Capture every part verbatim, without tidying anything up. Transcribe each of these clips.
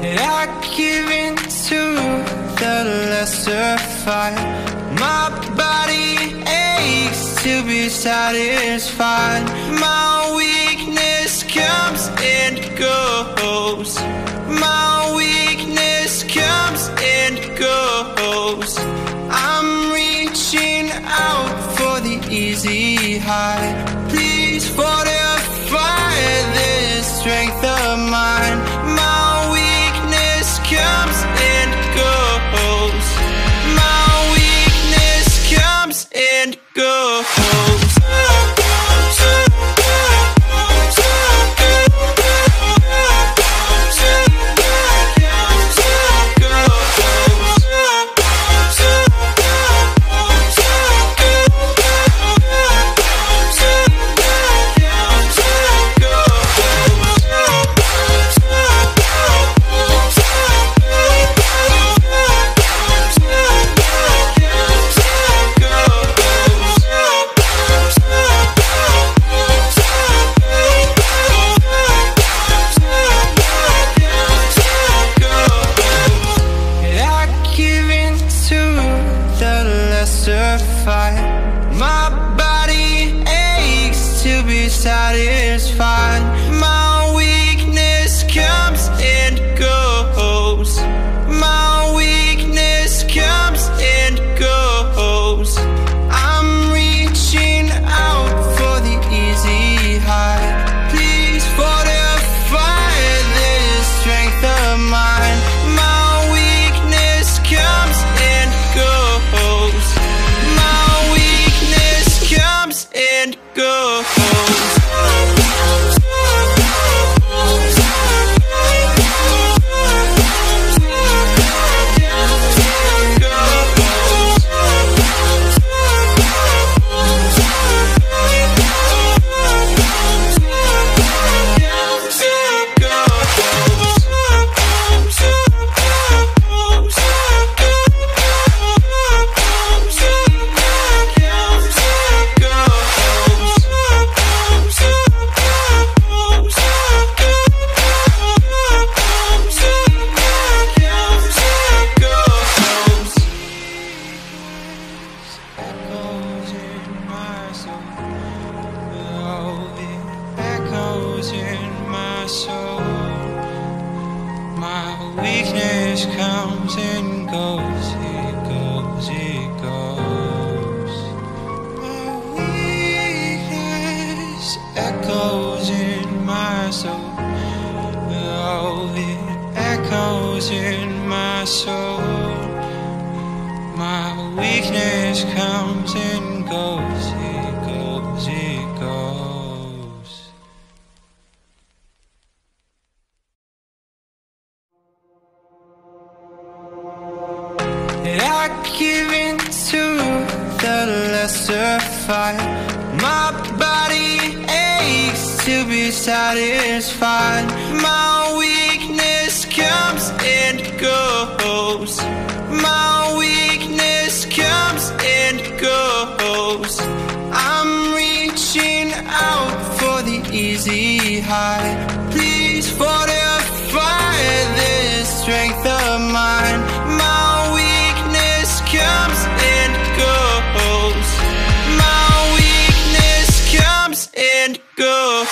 I give in to the lesser fight. My body aches to be satisfied. My weakness comes and goes. My weakness comes and goes. I'm reaching out for the easy high. Please fortify this strength of mine. My weakness comes and goes. My weakness comes and goes. My body aches to be satisfied. My weakness comes and goes. My weakness comes and goes. I'm reaching out for the easy high. Please fortify this strength of mine. My weakness comes and goes. Comes and goes. Weakness comes and goes, it goes, it goes. My weakness echoes in my soul. Oh, it echoes in my soul. My weakness comes and goes, it goes, it goes. I give in to the lesser fight. My body aches to be satisfied. My weakness comes and goes. My weakness comes and goes. I'm reaching out for the easy high. Please fortify this strength of mine. My comes and goes. My weakness comes and goes.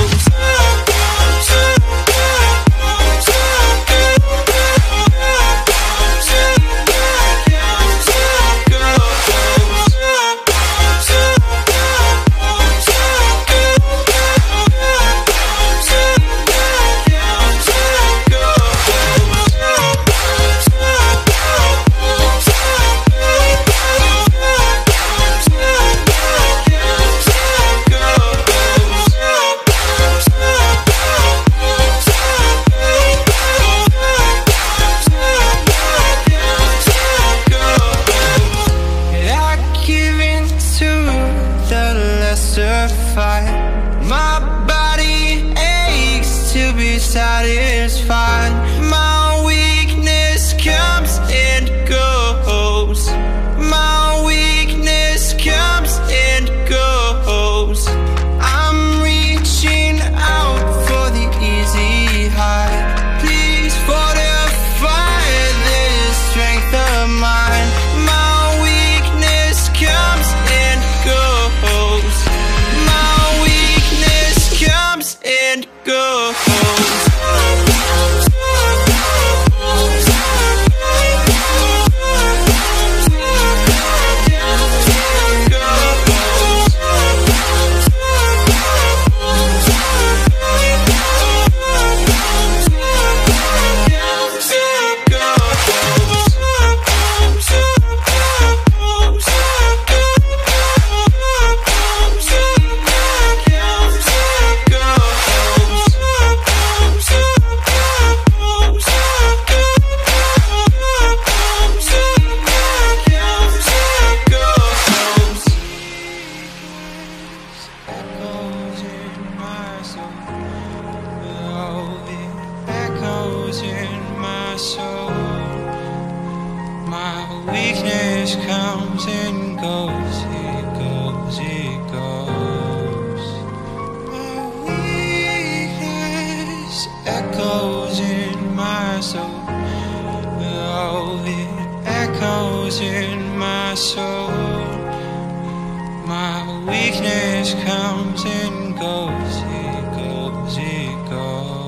My body aches to be satisfied. My weakness comes and goes. My weakness comes and goes. I'm reaching out for the easy high. Please fortify and goes. Weakness comes and goes, it goes, it goes. My weakness echoes in my soul. Oh, it echoes in my soul. My weakness comes and goes, it goes, it goes.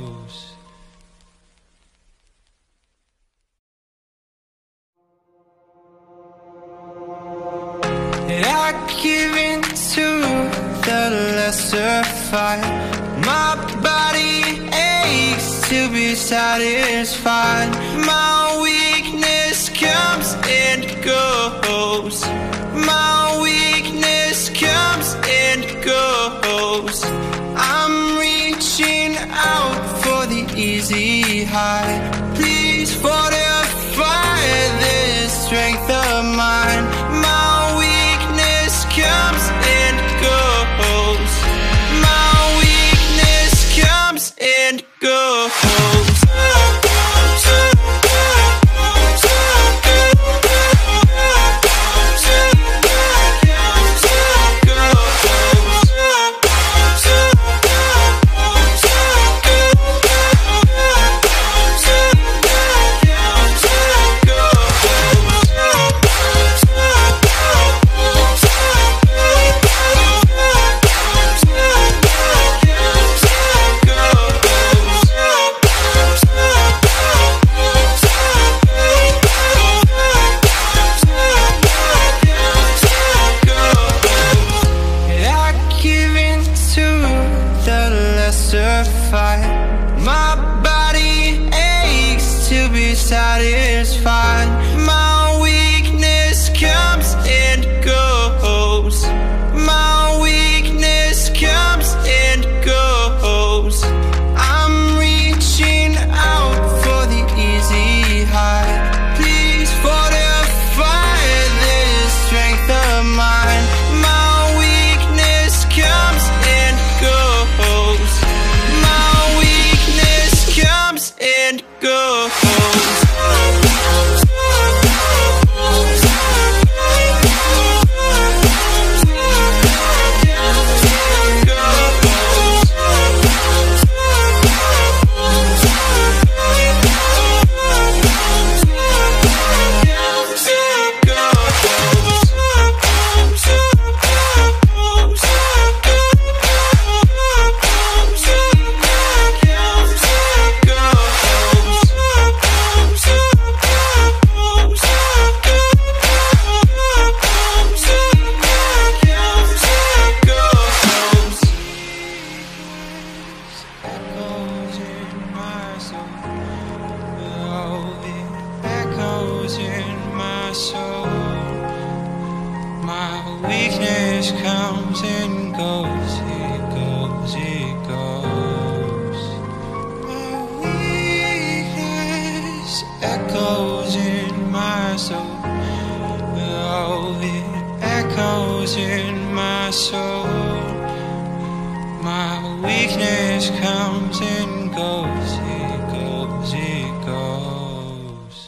I give in to the lesser fight. My body aches to be satisfied. My weakness comes and goes. My weakness comes and goes. I'm reaching out for the easy high. Please fortify this strength of mine. My comes and goes. My weakness comes and goes. My body aches to be satisfied. My weakness comes and goes. My weakness comes and goes. I'm reaching out for the easy high. Please fortify this strength of mine. My weakness comes and goes. Comes and goes. Weakness comes and goes, it goes, it goes. My weakness echoes in my soul. Oh, it echoes in my soul. My weakness comes and goes, it goes, it goes.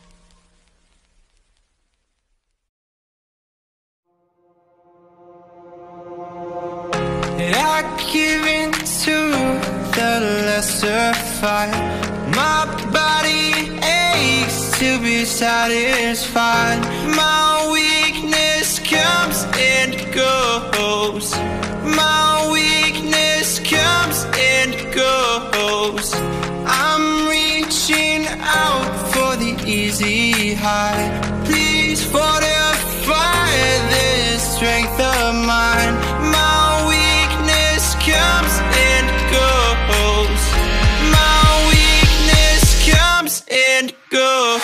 I give in to the lesser fight. My body aches to be satisfied. My weakness comes and goes. My weakness comes and goes. I'm reaching out for the easy high. Please fortify this strength of mine. My weakness comes and goes. My weakness comes and goes.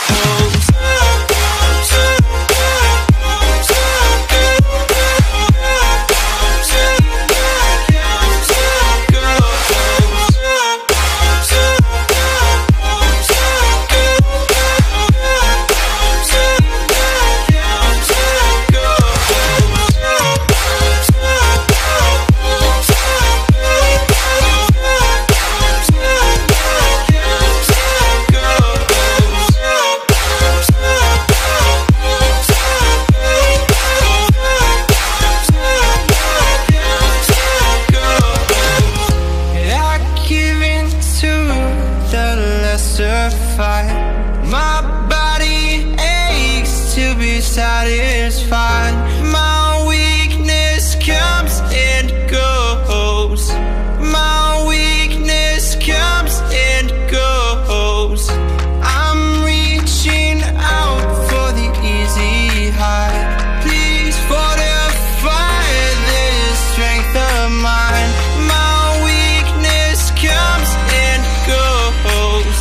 My body aches to be satisfied. My weakness comes and goes. My weakness comes and goes. I'm reaching out for the easy high. Please fortify this strength of mine. My weakness comes and goes.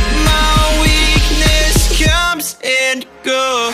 And go.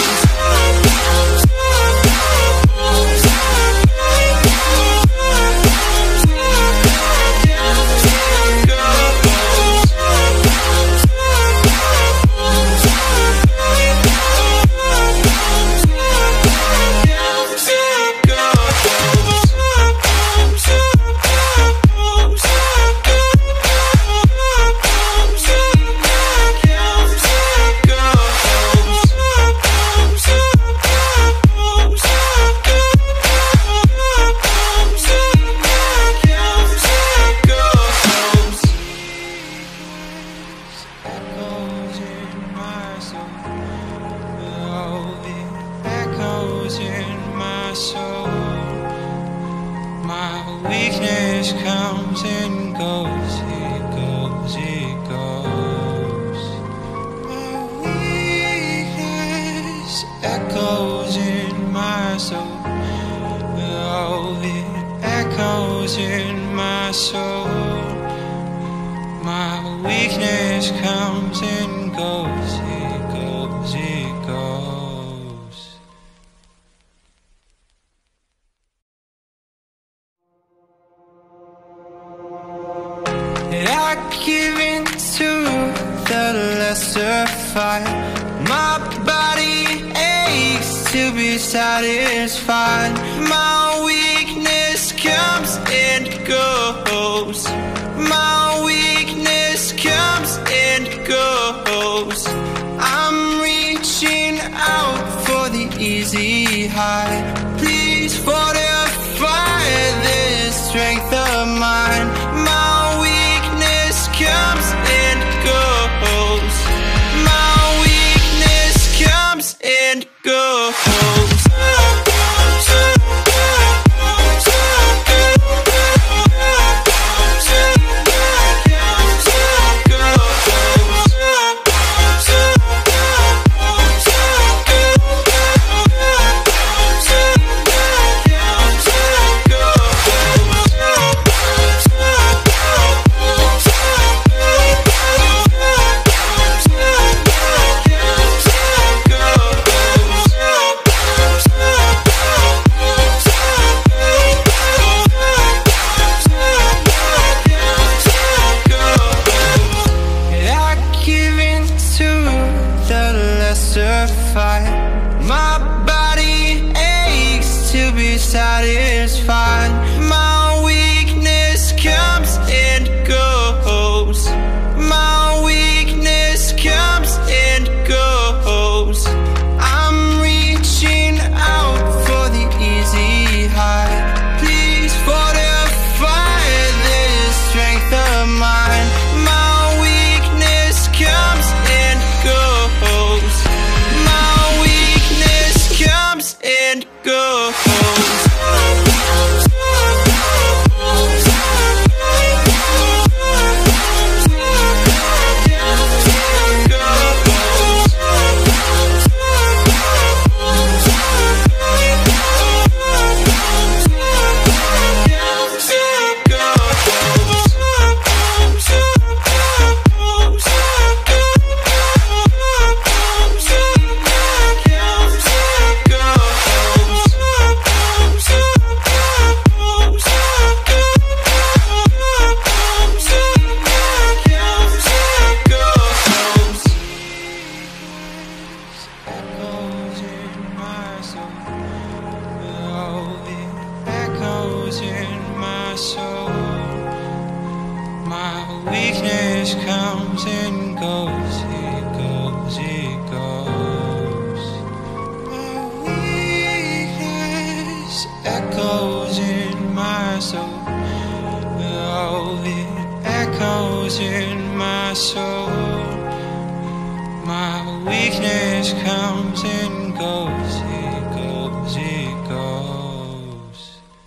Weakness comes and goes, it goes, it goes. My weakness echoes in my soul. Oh, it echoes in my soul. My weakness comes and goes, it goes, it goes. I give in to the lesser fight. My body aches to be satisfied. My weakness comes and goes. My weakness comes and goes. I'm reaching out for the easy high. Please fortify this strength of mine. My comes and goes. My weakness comes and goes. My weakness comes and goes, it goes, it goes. My weakness echoes in my soul. Oh, it echoes in my soul. My weakness comes and goes, it goes, it goes.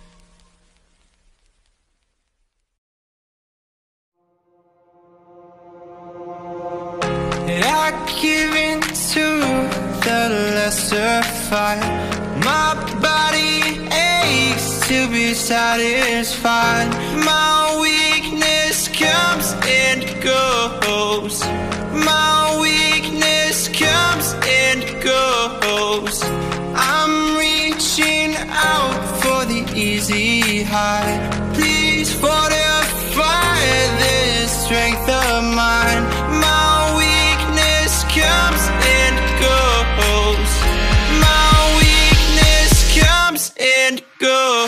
I give in to the lesser fight. My body aches to be satisfied. My weakness comes and goes. My weakness comes and goes. I'm reaching out for the easy high. Please fortify this strength of mine. My weakness comes and goes. My weakness comes and goes.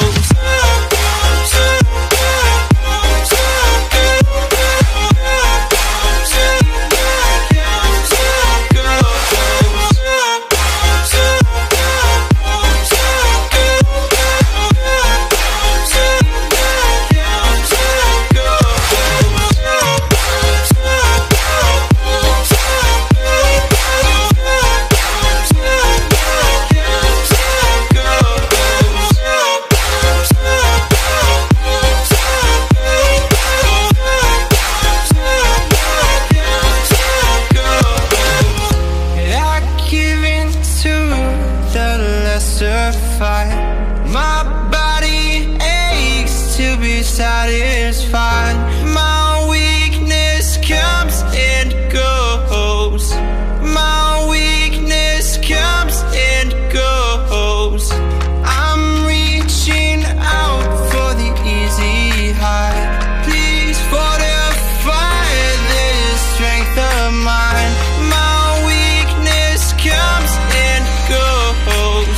My body aches to be satisfied. My weakness comes and goes. My weakness comes and goes. I'm reaching out for the easy high. Please fortify this strength of mine. My weakness comes and goes.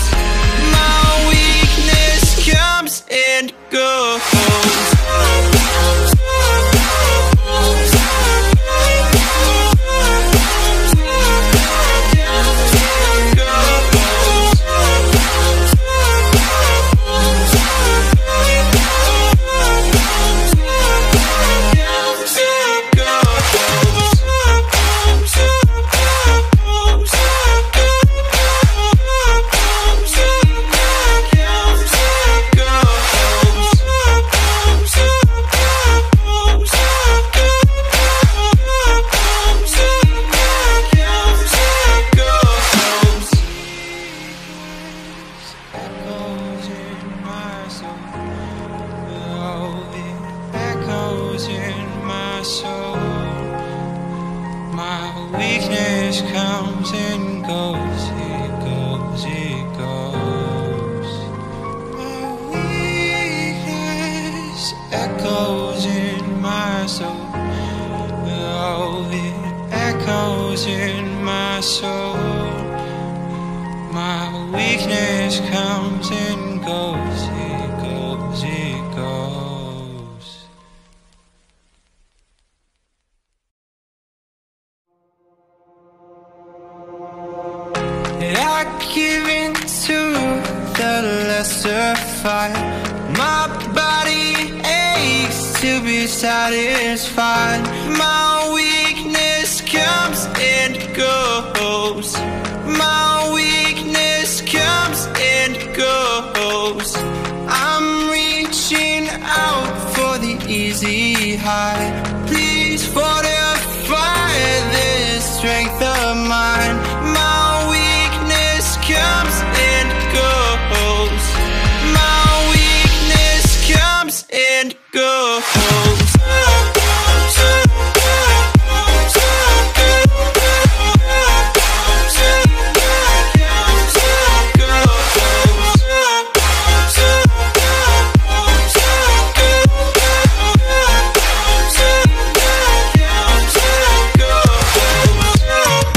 Comes and goes. My weakness comes and goes, it goes, it goes. My weakness echoes in my soul. Oh, it echoes in my soul. My weakness comes and goes, it goes, it goes. I give in to the lesser fight. My body aches to be satisfied. My weakness comes and goes. My weakness comes and goes. I'm reaching out for the easy high. Please fortify this strength of mine. My weakness comes and goes. My weakness comes and goes. Go.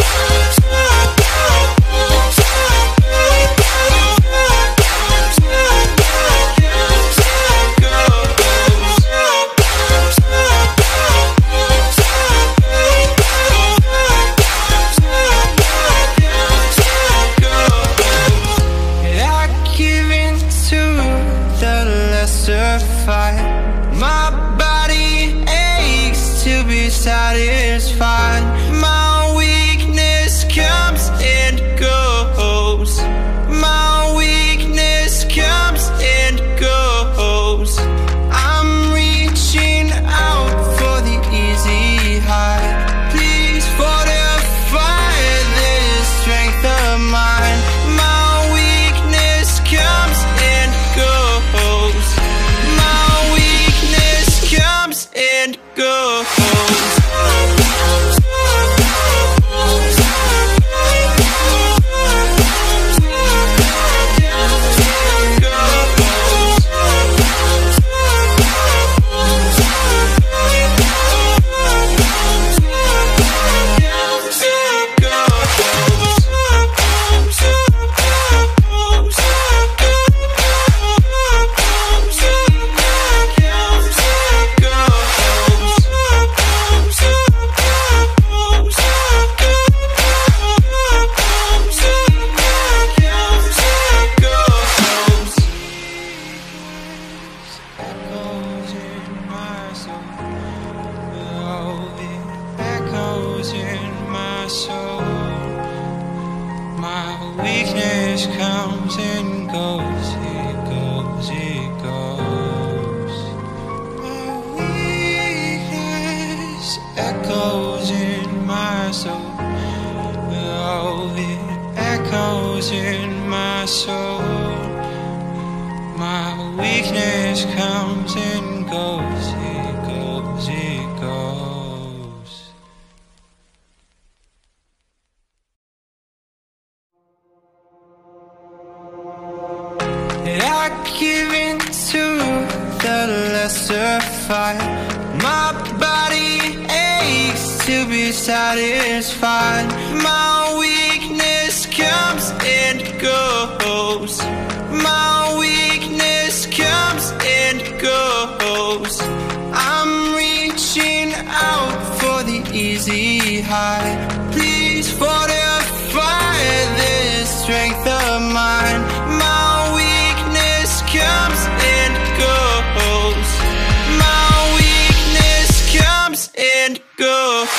satisfied. My weakness comes and goes. My weakness comes and goes. I'm reaching out for the easy high. Please fortify this strength of mine. My weakness comes and goes. My weakness comes and goes. Weakness comes and goes, it goes, it goes. My weakness echoes in my soul. Oh, it echoes in my soul. My weakness comes and goes, it goes, it goes. I give in to the lesser fight. My body aches to be satisfied. My weakness comes and goes. My weakness comes and goes. I'm reaching out for the easy high. Please fortify this strength of mine. My weakness comes and goes. My weakness comes and goes.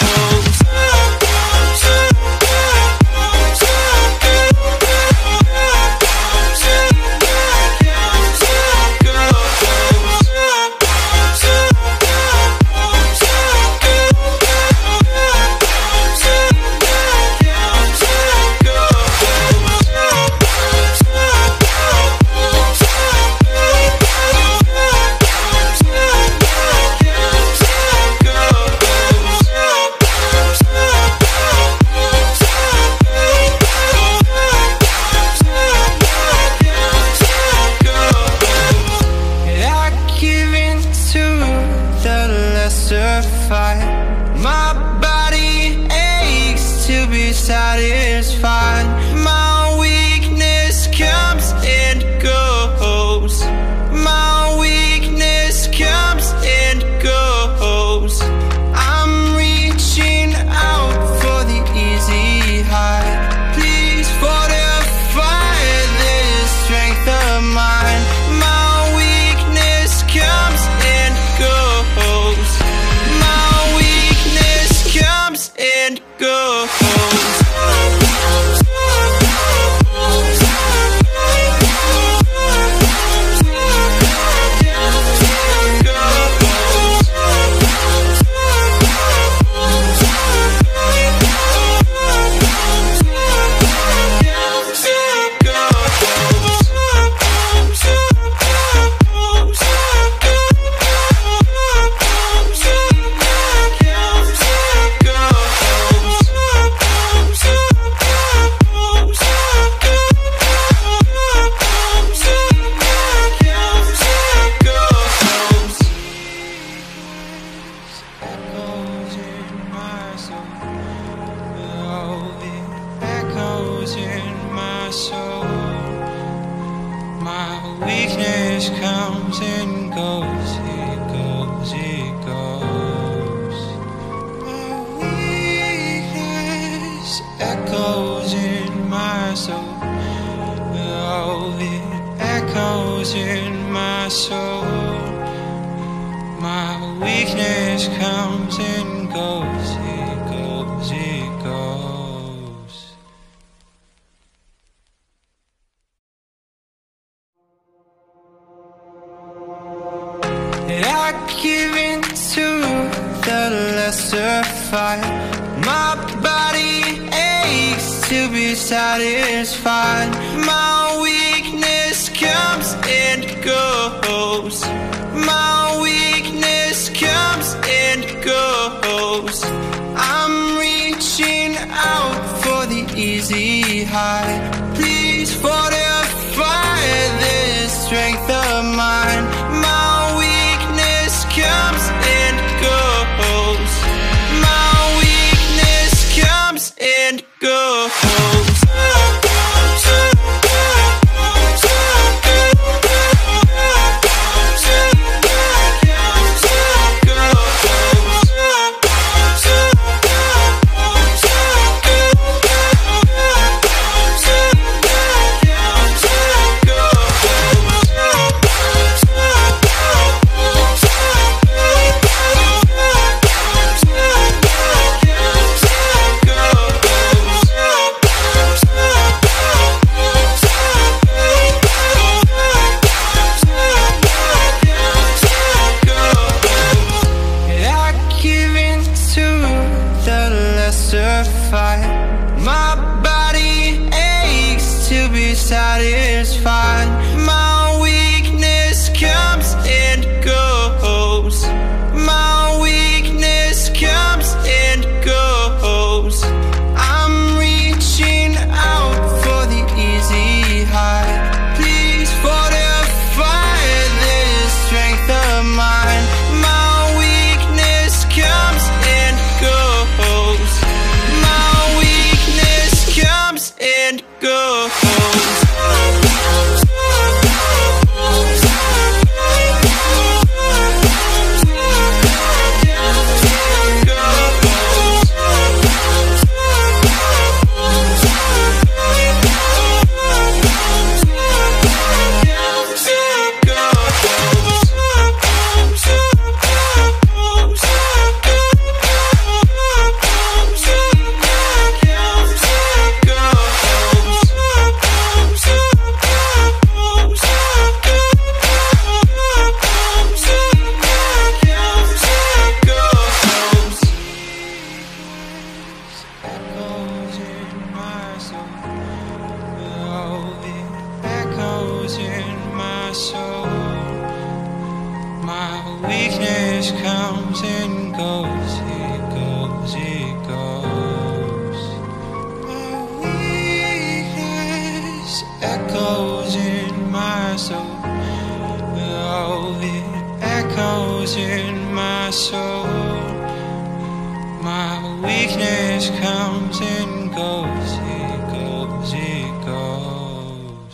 My body aches to be satisfied. My weakness comes and goes. My weakness comes and goes. I'm reaching out for the easy high. Please fortify this strength of mine. My weakness comes and goes. Comes and goes. Weakness comes and goes, it goes, it goes. My weakness echoes in my soul. Oh, it echoes in my soul. My weakness weakness comes and goes, it goes, it goes. I give in to the lesser fight. My body aches to be satisfied. My weakness comes and goes. My weakness comes and goes. I'm reaching out for the easy high. Please fortify this strength of mine. My weakness comes and goes. My weakness comes and goes. My body aches to be satisfied. My weakness comes and goes. My weakness comes and goes. I'm reaching out for the easy high. Please fortify this strength of mine. My weakness comes and goes. And go. Weakness comes and goes, it goes, it goes. My weakness echoes in my soul. Oh, it echoes in my soul. My weakness comes and goes, it goes, it goes.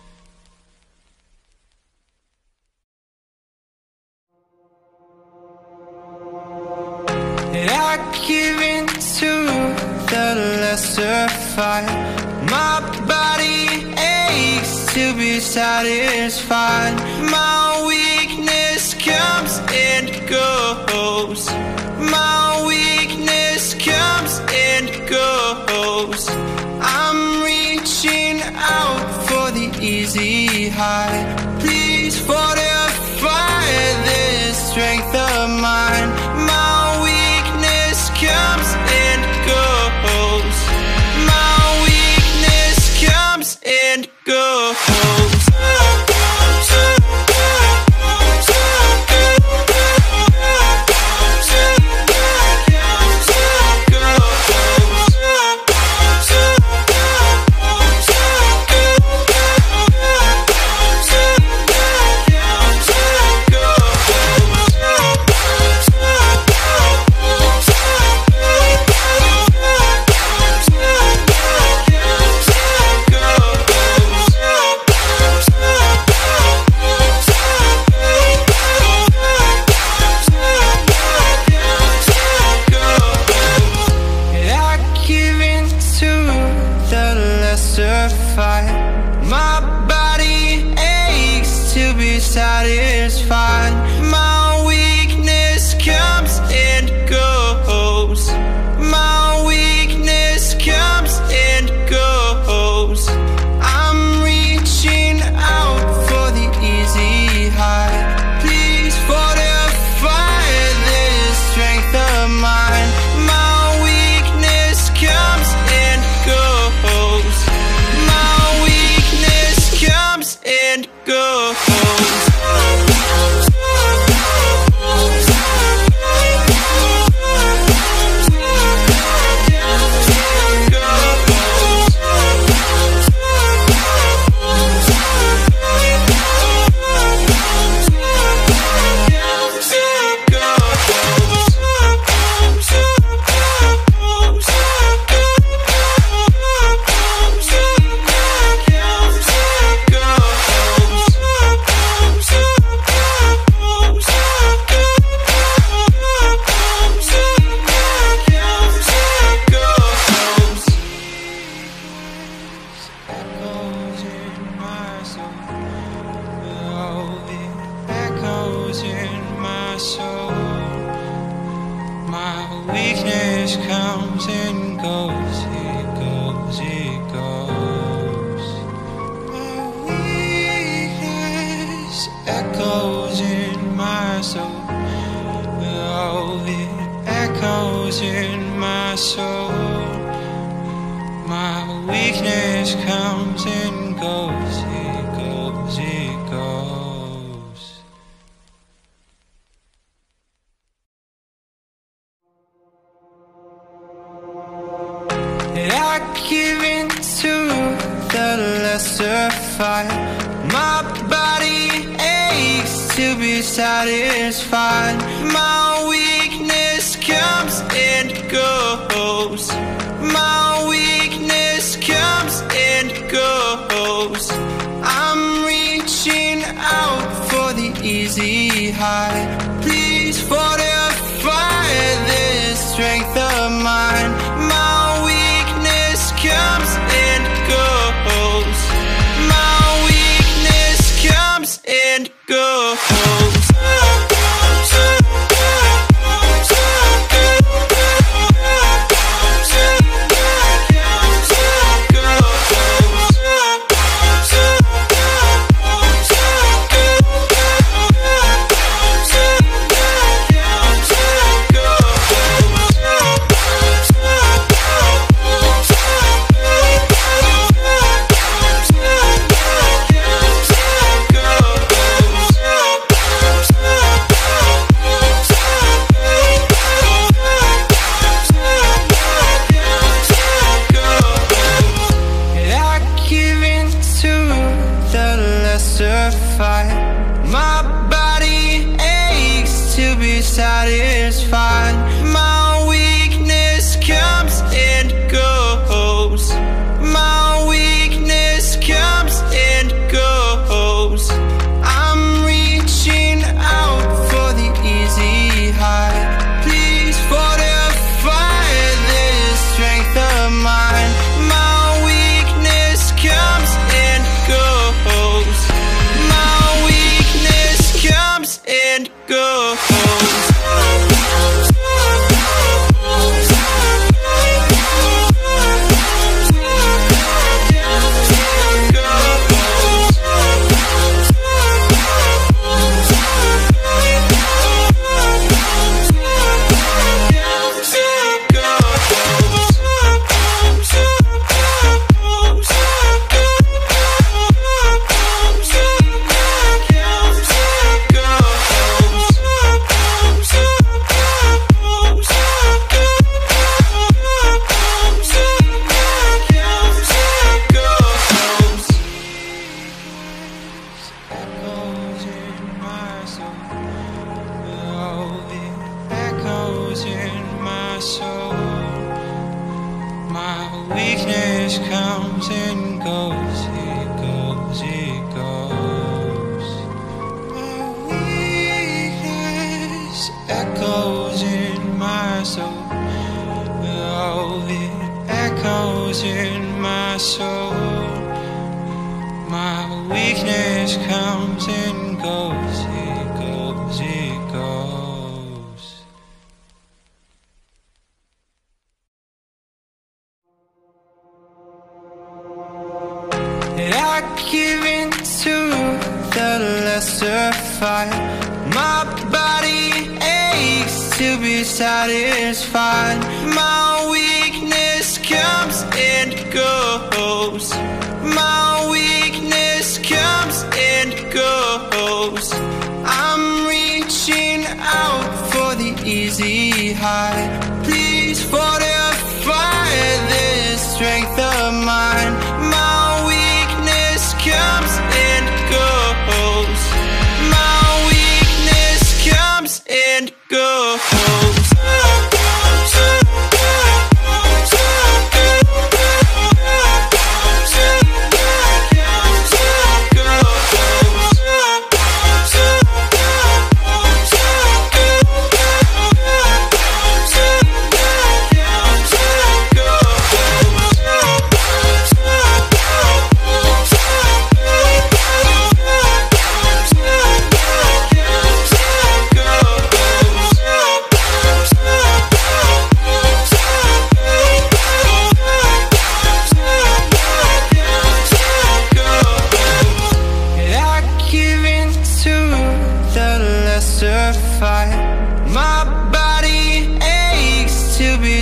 I give in to the lesser fight. My body aches to be satisfied. My weakness comes and goes. My weakness comes and goes. I'm reaching out for the easy high. Please fortify this strength of mine. My weakness comes and goes. My weakness comes and goes. My weakness comes and goes, it goes, it goes. My weakness echoes in my soul. Oh, it echoes in my soul. My weakness comes and goes, it goes, it goes. I give in to the lesser fight. My body aches to be satisfied. My weakness comes and goes. My weakness comes and goes. I'm reaching out for the easy high. Please fortify this strength of mine. My weakness comes and goes. My weakness comes and goes. My body aches to be satisfied. My weakness comes and goes. My weakness comes and goes. I'm reaching out for the easy high. Please fortify this strength of mine. My weakness comes and goes. Comes and goes. My weakness comes and goes, it goes, it goes. My weakness echoes in my soul. Oh, it echoes in my soul. My weakness comes and goes, it goes, it goes. I give in to the lesser fight. My body aches to be satisfied. My weakness comes and goes. My weakness comes and goes. I'm reaching out for the easy high. Please fortify this strength of mine. My comes and goes. My weakness comes and goes.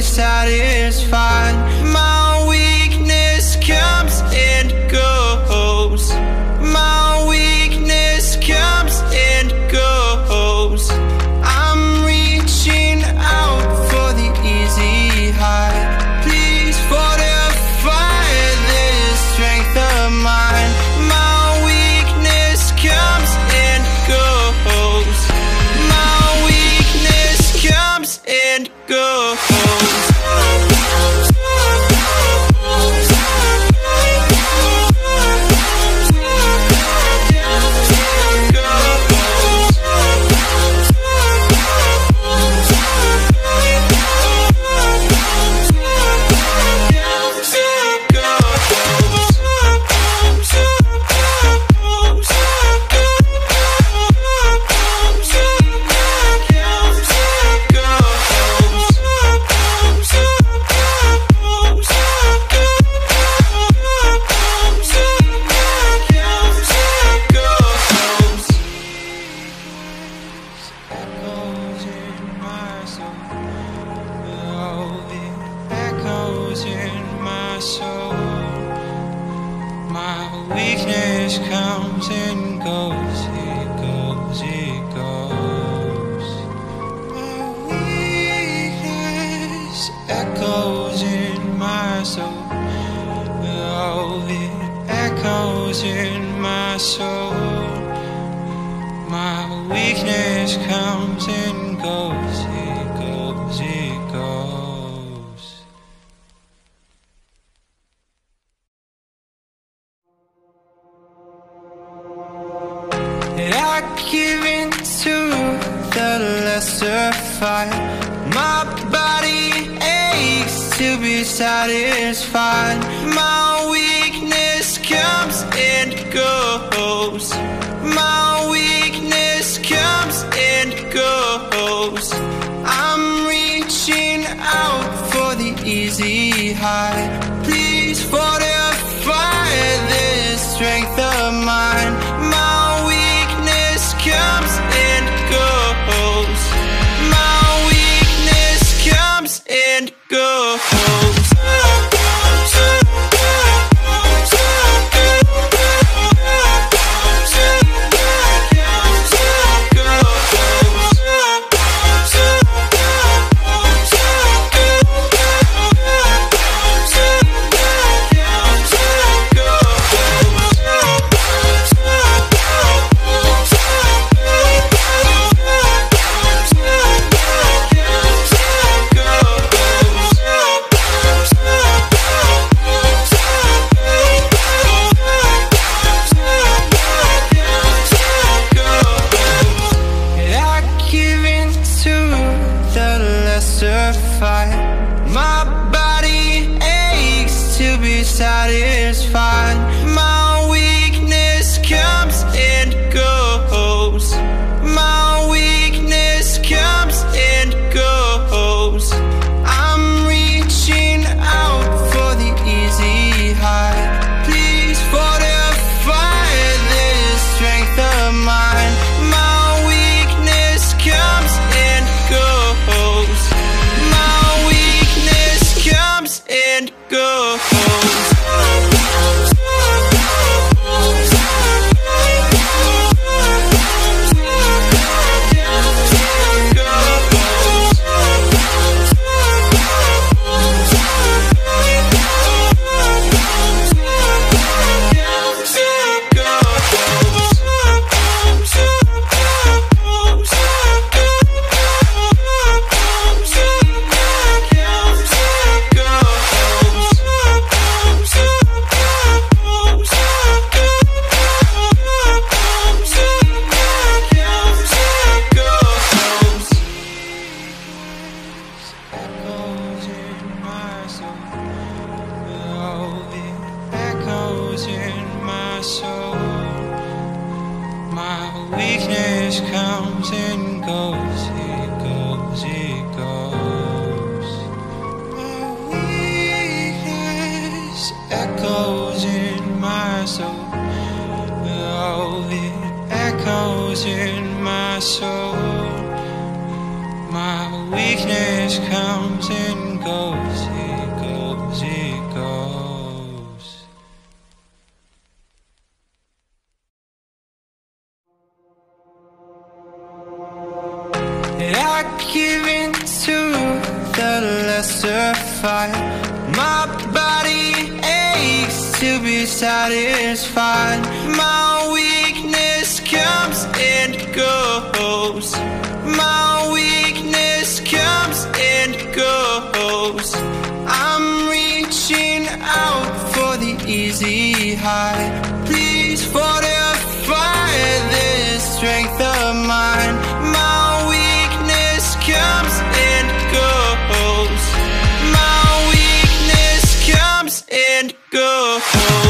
satisfied. My weakness comes and goes. My weakness comes and goes. I'm reaching out for the easy high. Please fortify this strength of mine. My weakness comes and goes. My weakness comes and goes. Weakness comes and goes, it goes, it goes. My weakness echoes in my soul. Oh, it echoes in my soul. My weakness comes and goes, it goes, it goes. I give in to the lesser fight. My body aches to be satisfied. My weakness comes and goes. My weakness comes and goes. I'm reaching out for the easy high. Please fortify this strength of mine. My comes and goes. My weakness comes and goes. My body aches to be satisfied. My weakness comes and goes. My weakness comes and goes. I'm reaching out for the easy high. Please fortify this strength of mine. My weakness comes and goes. Comes and goes. Weakness comes and goes, it goes, it goes. My weakness echoes in my soul. Oh, it echoes in my soul. My weakness comes and goes. justified. My body aches to be satisfied. My weakness comes and goes. My weakness comes and goes. I'm reaching out for the easy high. Please fortify this strength of mine. My weakness comes and goes. My weakness comes and goes.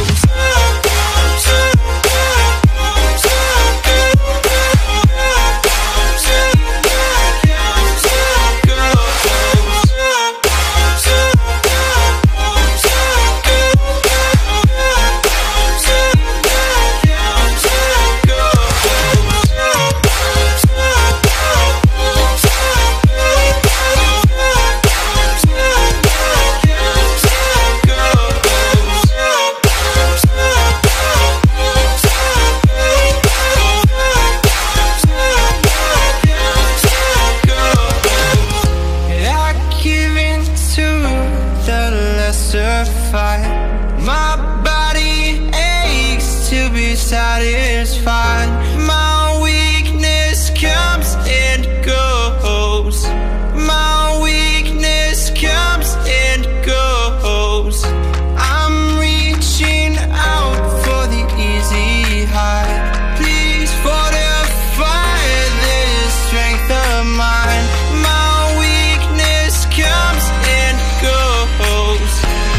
My body aches to be satisfied. My weakness comes and goes. My weakness comes and goes. I'm reaching out for the easy high. Please fortify this strength of mine. My weakness comes and goes.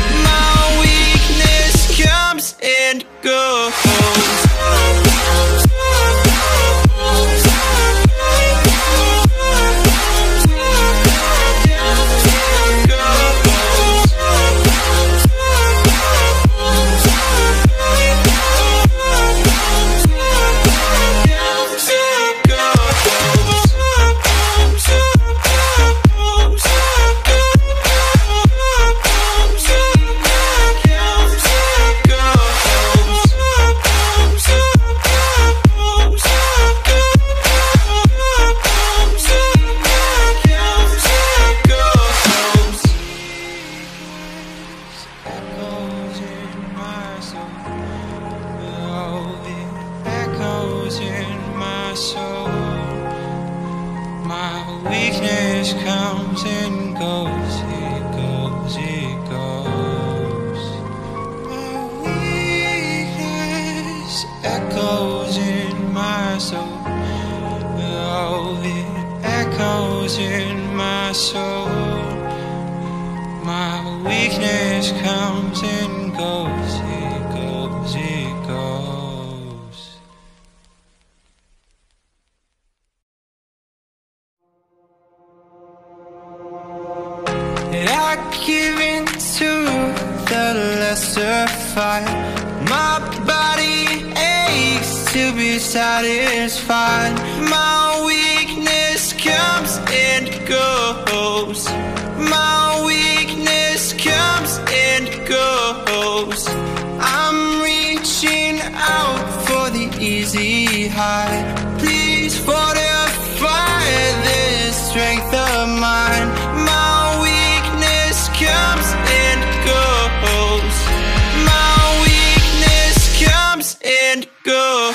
And go. Weakness comes and goes, it goes, it goes. My weakness echoes in my soul. Oh, it echoes in my soul. My weakness comes and goes, it goes, it goes. I give in to the lesser fight. My body aches to be satisfied. My weakness comes and goes. My weakness comes and goes. I'm reaching out for the easy high. Please fortify this strength of mine. My comes and goes. My weakness comes and goes.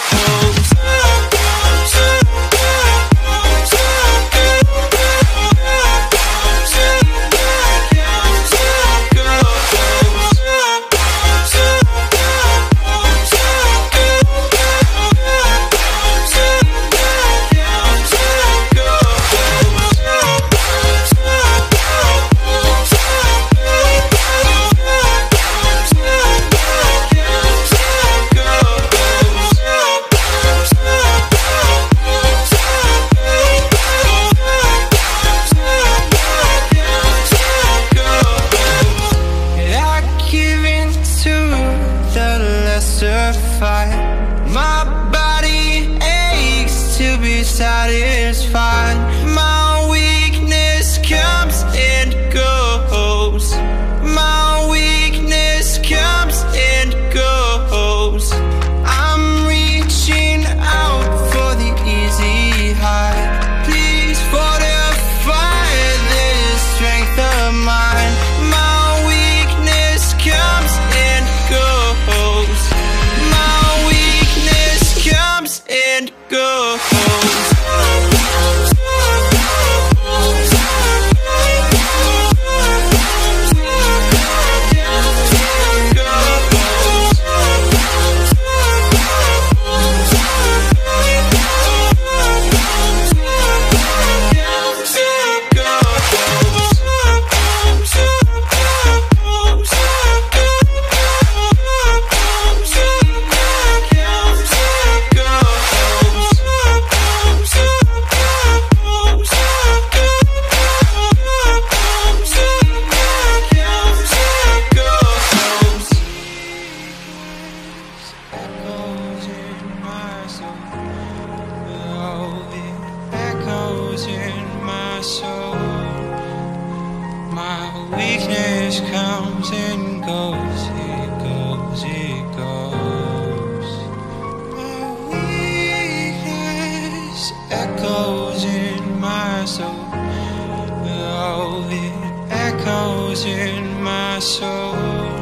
weakness comes and goes, it goes, it goes. My weakness echoes in my soul. Oh, it echoes in my soul.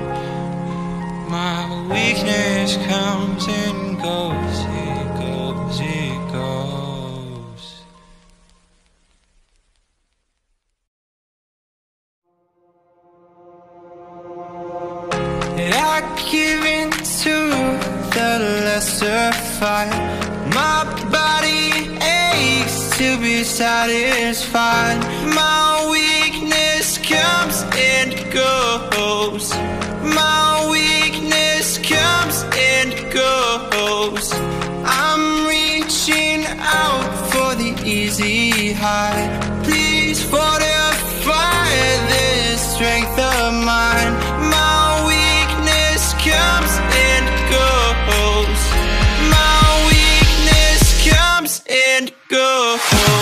My weakness comes and goes, it goes, it goes. I give in to the lesser fight. My body aches to be satisfied. My weakness comes and goes. My weakness comes and goes. I'm reaching out for the easy high. Please fortify this strength of mine. My weakness comes and goes. My weakness comes and goes.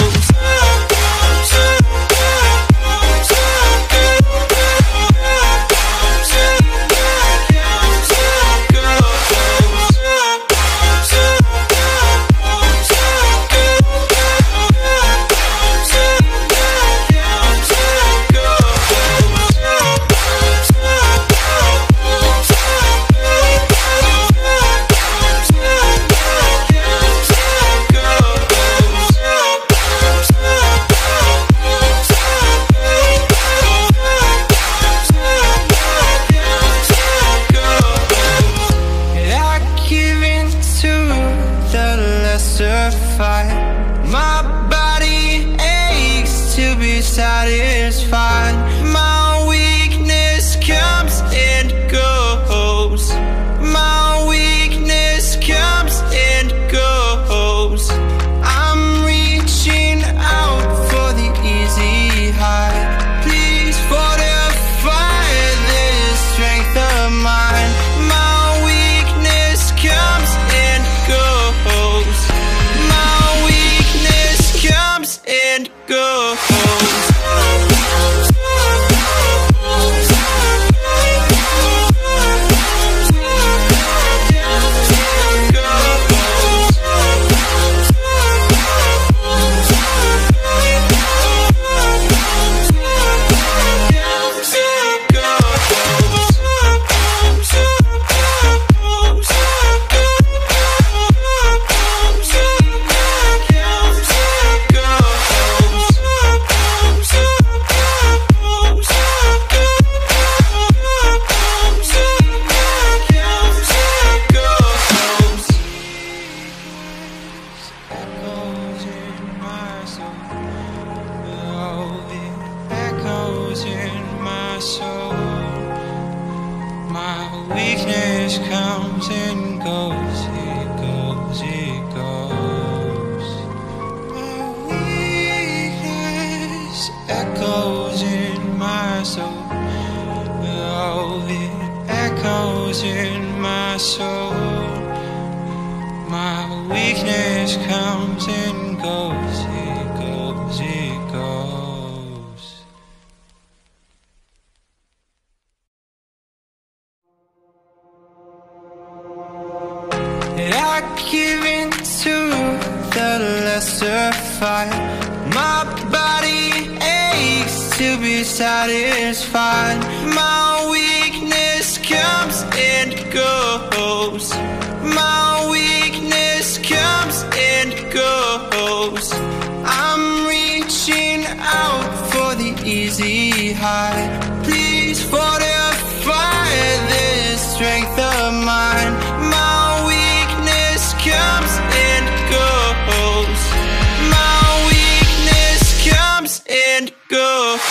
My body aches to be satisfied. My weakness comes and goes. My weakness comes and goes. I'm reaching out for the easy high. Please fortify this strength of mine. My weakness comes and goes. Comes and goes. Weakness comes and goes, it goes, it goes. My weakness echoes in my soul. Oh, it echoes in my soul. My weakness comes and goes, it goes, it goes. I give in to the lesser fight. My body aches to be satisfied. My weakness comes and goes. My weakness comes and goes. I'm reaching out for the easy high. Please fortify this strength of mine. My comes and goes. My weakness comes and goes.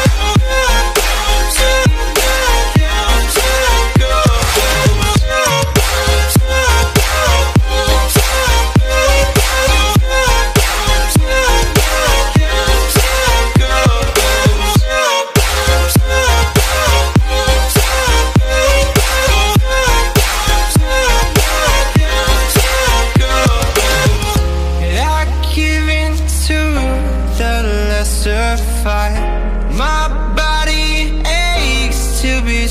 Go.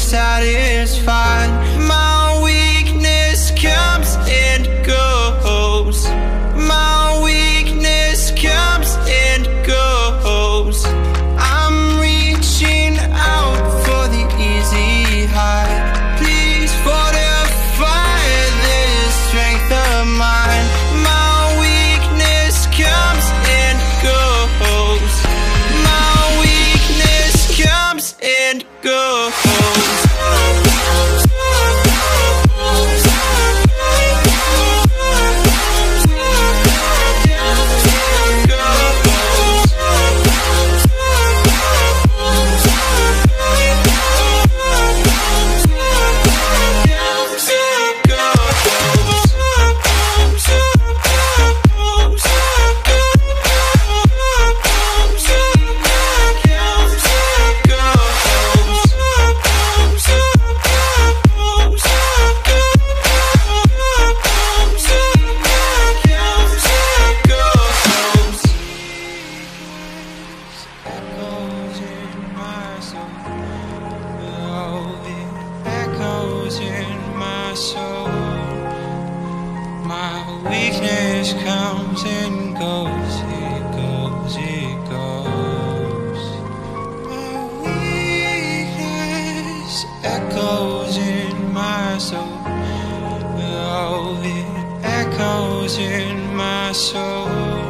satisfied. My weakness comes and goes. My weakness comes and goes. I'm reaching out for the easy high. Please fortify this strength of mine. My weakness comes and goes. My weakness comes and goes. Weakness comes and goes, it goes, it goes. My weakness echoes in my soul. Oh, it echoes in my soul.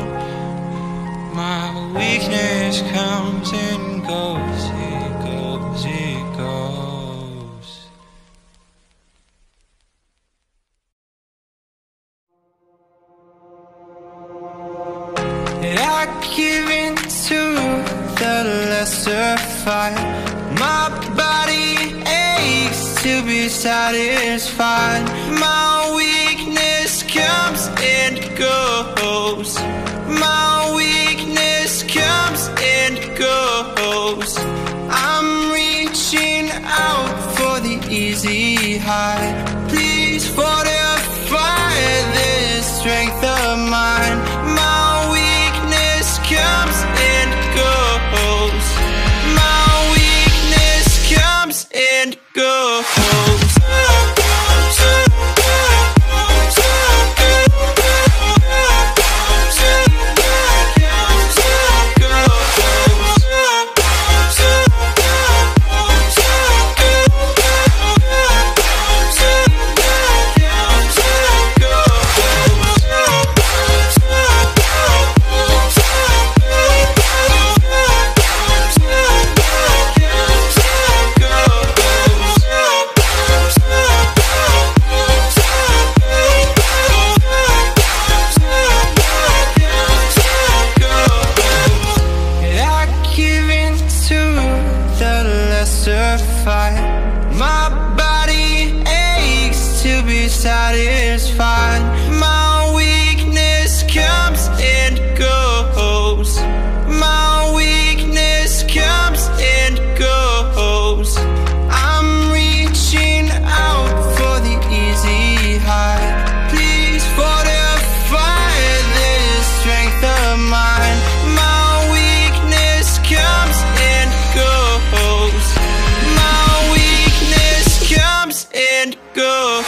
My weakness comes and goes, it goes, it goes. I give in to the lesser fight. My body aches to be satisfied. My weakness comes and goes. My weakness comes and goes. I'm reaching out for the easy high. Please fortify this strength of mine. My weakness comes and goes. My weakness comes and goes. My body aches to be satisfied. My weakness comes and goes. My weakness comes and goes. I'm reaching out for the easy high. Please fortify this strength of mine. My weakness comes and goes. My weakness comes and goes.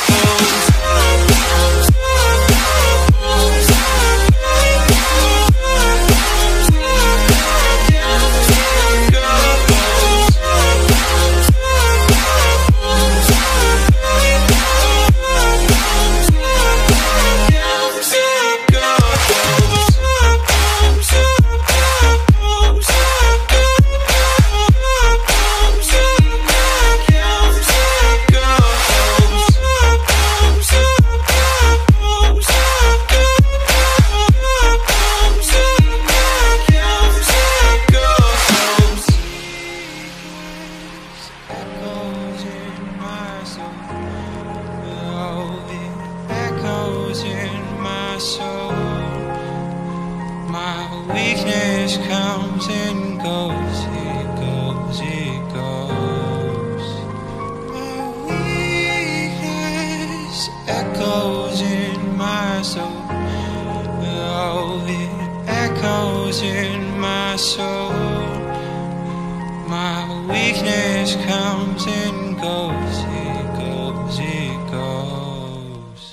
Weakness comes and goes, it goes, it goes. My weakness echoes in my soul. Oh, it echoes in my soul. My weakness comes and goes. goes, he goes, he goes.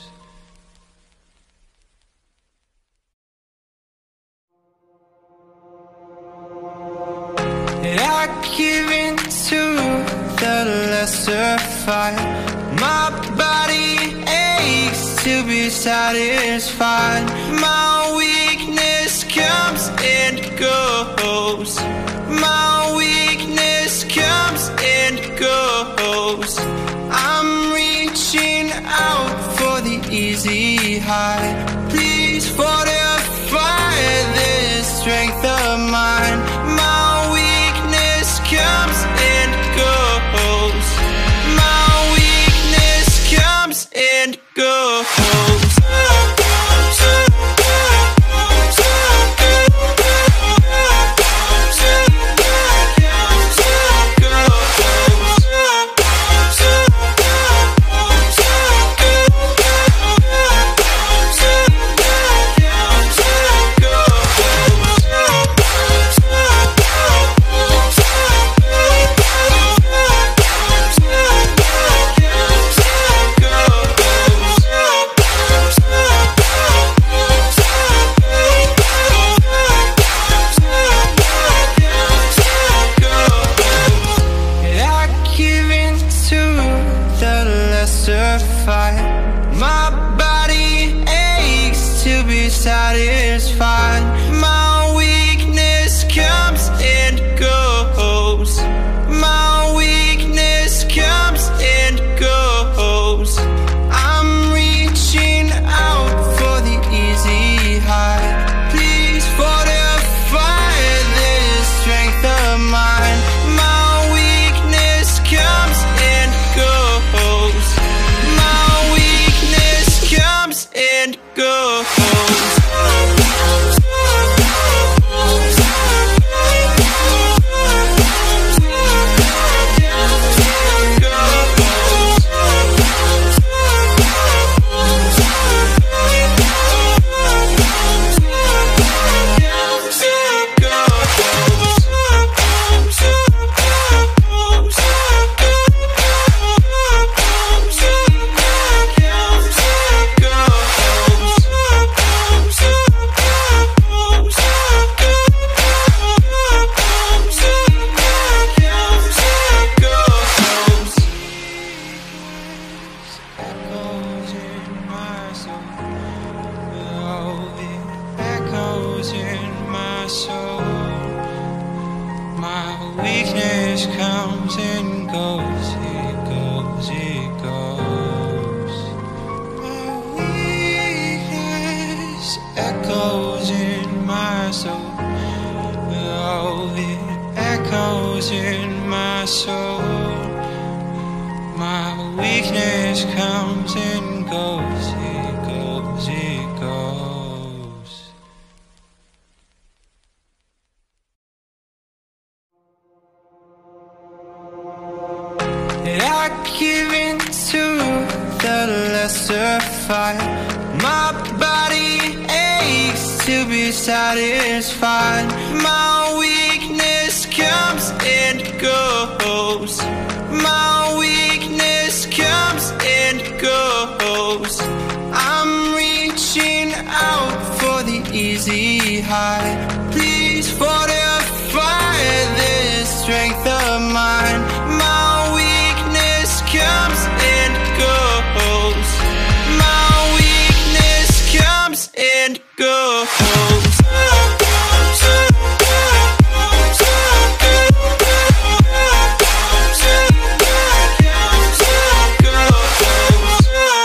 I give in to the lesser fight. My body aches to be satisfied. My weakness comes and goes. My weakness comes and goes. I'm reaching out for the easy high. Please fortify this strength of mine. My weakness comes and goes. My weakness comes and goes. My body aches to be satisfied. My weakness comes and goes. My weakness comes and goes. I'm reaching out for the easy high. Please fortify this strength of mine. My weakness comes and goes. And go. Weakness comes and goes, he goes, he goes. My weakness echoes in my soul. Oh, it echoes in my soul. My weakness comes and goes, he goes, he goes. I give in to the lesser fight. My body aches to be satisfied. My weakness comes and goes. My weakness comes and goes. I'm reaching out for the easy high. Please fortify this strength of mine. My weakness comes and goes. My weakness comes and goes.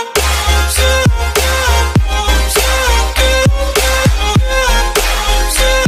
Go.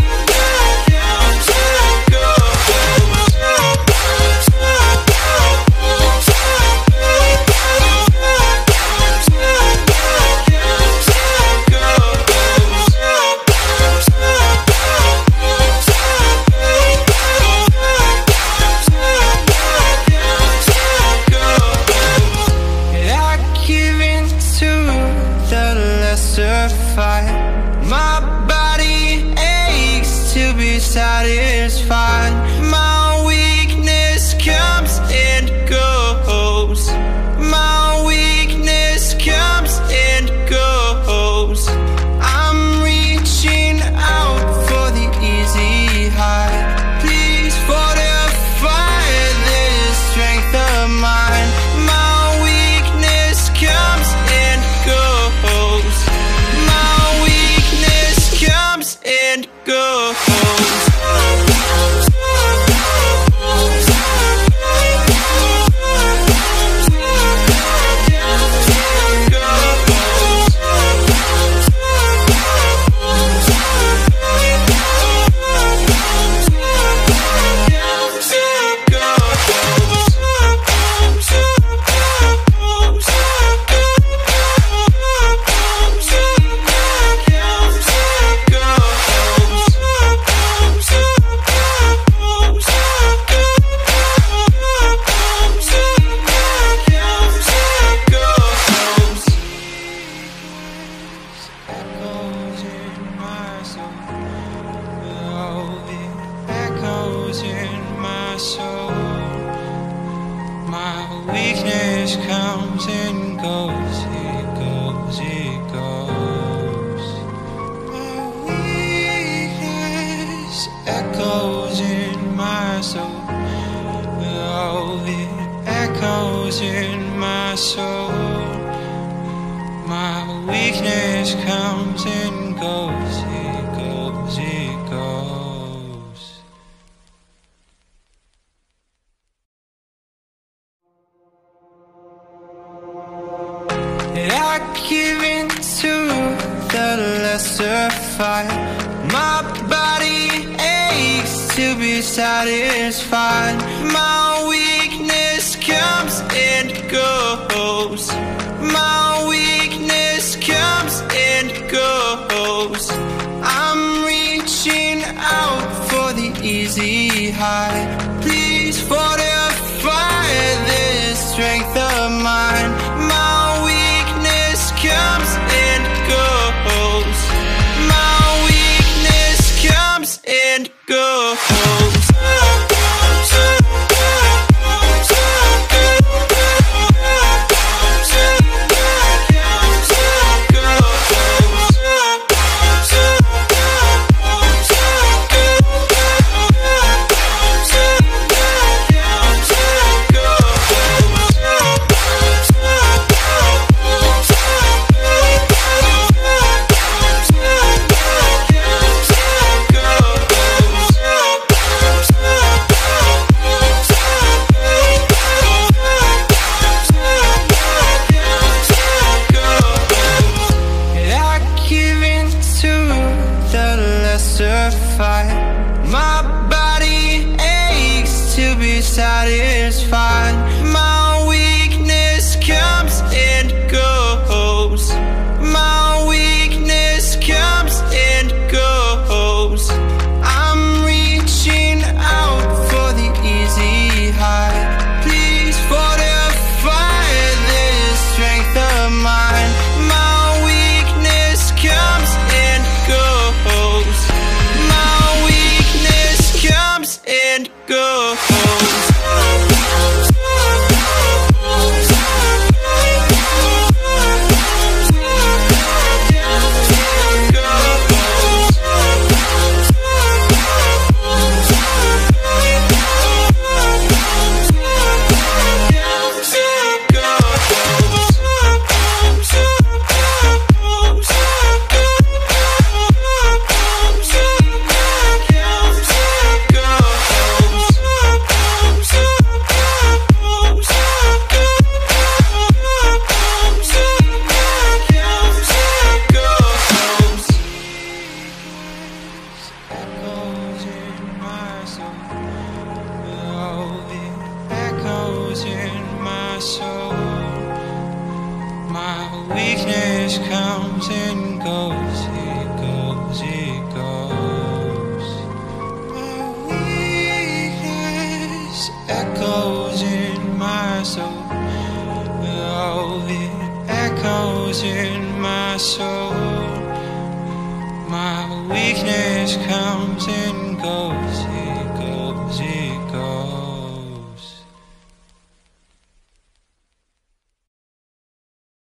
weakness comes and goes, it goes, it goes. My weakness echoes in my soul. Oh, it echoes in my soul. My weakness comes and goes, it goes, it goes. I give in to the lesser fight. My body aches to be satisfied. My weakness comes and goes. My weakness comes and goes. I'm reaching out for the easy high. Please fortify this strength of mine. My weakness comes and goes. My weakness comes and goes. My body aches to be satisfied. My weakness comes and goes. My weakness comes and goes. I'm reaching out for the easy high. Please fortify this strength of mine. My weakness comes and goes. And go. My weakness comes and goes, it goes, it goes. My weakness echoes in my soul. Oh, it echoes in my soul. My weakness comes and goes.